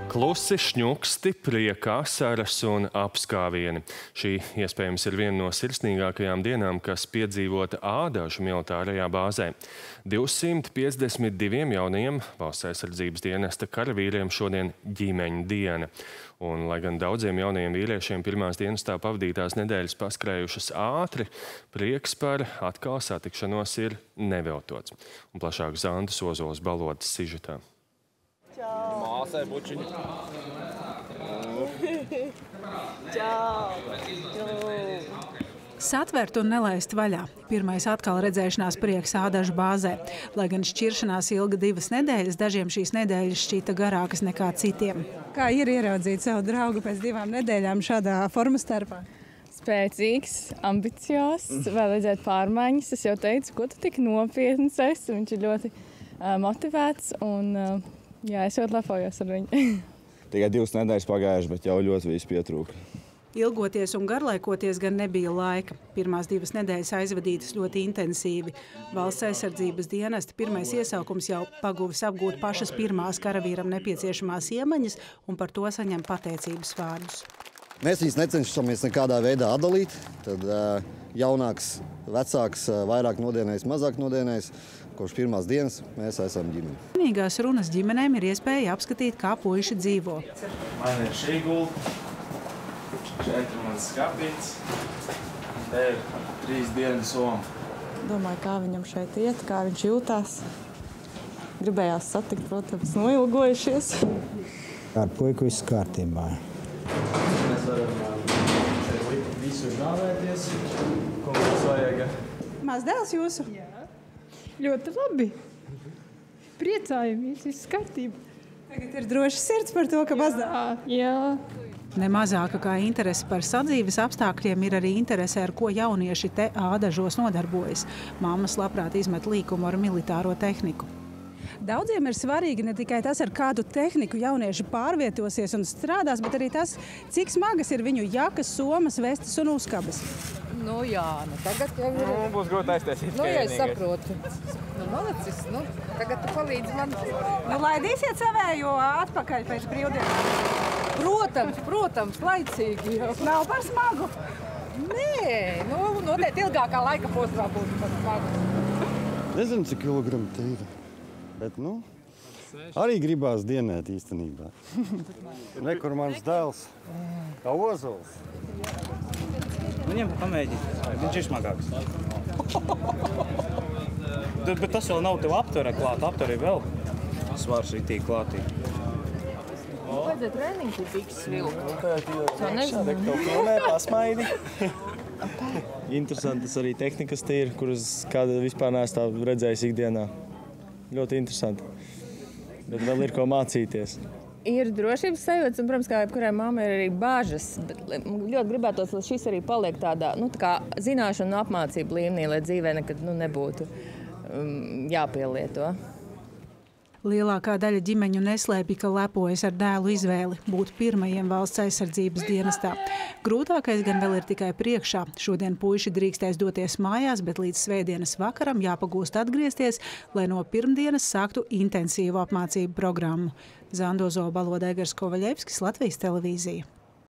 Klusi, šņuksti, prieka asaras un apskāvieni. Šī iespējams ir viena no sirsnīgākajām dienām, kas piedzīvota Ādažu militārajā bāzē. 252 jaunajiem Valsts aizsardzības dienesta karavīriem šodien ģimeņu diena. Un, lai gan daudziem jaunajiem vīriešiem pirmās dienestā pavadītās nedēļas paskrējušas ātri, prieks par atkal satikšanos ir neveltots. Un plašāk Zandas Ozols Balotas sižetā. Māsai bučiņi. Satvert un nelaist vaļā. Pirmais atkal redzēšanās prieks Ādažu bāzē. Lai gan šķiršanās ilga 2 nedēļas, dažiem šīs nedēļas šķīta garākas nekā citiem. Kā ir ieraudzīt savu draugu pēc 2 nedēļām šādā formas starpā? Spēcīgs, ambiciozs, vēl redzēt pārmaiņas. Es jau teicu, ko tu tik nopietns esi. Viņš ir ļoti motivēts un jā, es ļoti lepojos ar viņu. Tikai 2 nedēļas pagājušas, bet jau ļoti viss pietrūka. Ilgoties un garlaikoties gan nebija laika. Pirmās 2 nedēļas aizvadītas ļoti intensīvi. Valsts aizsardzības dienesta pirmais iesaukums jau paguvis apgūt pašas pirmās karavīram nepieciešamās iemaņas un par to saņem pateicības vārdus. Mēs viņus necenšamies nekādā veidā atdalīt. Tad jaunāks, vecāks, vairāk nodienējis, mazāk nodienējis. Kopš pirmās dienas mēs esam ģimene. Vienīgās runas ģimenēm ir iespēja apskatīt, kā puiši dzīvo. Man ir šī gulta, šeit ir mans skapīts, te ir 3 dienas soma. Domāju, kā viņam šeit iet, kā viņš jūtās. Gribējās satikt, protams, noilgojušies. Ar puiku viss kārtībā. Mēs varam visu žāvēties, ko mums vajag. Mazdēls jūsu? Jā. Ļoti labi. Priecājamies, viss kārtība. Tagad ir droši sirds par to, ka mazdēls. Jā. Nemazāka kā interese par sadzīves apstākļiem ir arī interese, ar ko jaunieši te Ādažos nodarbojas. Mammas labprāt izmet līkumu ar militāro tehniku. Daudziem ir svarīgi ne tikai tas, ar kādu tehniku jaunieši pārvietosies un strādās, bet arī tas, cik smagas ir viņu jakas, somas, vestes un uzkabas. Nu jā, tagad jau ir... Būs grūti aiztaisīt. Ja es saprotu. Malacis, tagad tu palīdzi man. Laidīsiet savējo atpakaļ pēc brīvdienām? Protams, laicīgi. Nav par smagu? Nē, noteikti ilgākā laika posmā būtu par smagu. Nezinu, cik kilogramu te ir, bet, arī gribās dienēt īstenībā. Nekur mans dēls, kā Ozols. Viņam pamēģi, viņš ir smagāks. Bet tas vēl nav tev aptverē klāt, aptverē vēl svars ritīgi klātī. Vajadzētu treniņu tiks vilkt. Tā nezinu. Tev filmē, pasmaidi. Interesantas arī tehnikas te ir, kuras kāda vispār neesmu tā redzējis ikdienā. Ļoti interesanti. Bet vēl ir ko mācīties. Ir drošības sajūtas, un, protams, kā jebkurai mammai ir arī bāžas. Bet ļoti gribētos, lai šis arī paliek tādā, tā kā zināšanu un apmācību līmenī, lai dzīvē nekad nebūtu jāpielieto. Lielākā daļa ģimeņu neslēpj, ka lepojas ar dēlu izvēli būt pirmajiem Valsts aizsardzības dienestā. Grūtākais gan vēl ir tikai priekšā. Šodien puiši drīkstēs doties mājās, bet līdz svētdienas vakaram jāpagūst atgriezties, lai no pirmdienas sāktu intensīvu apmācību programmu. Zandas Ozols Balotas, Egars Kovaļevskis, Latvijas televīzija.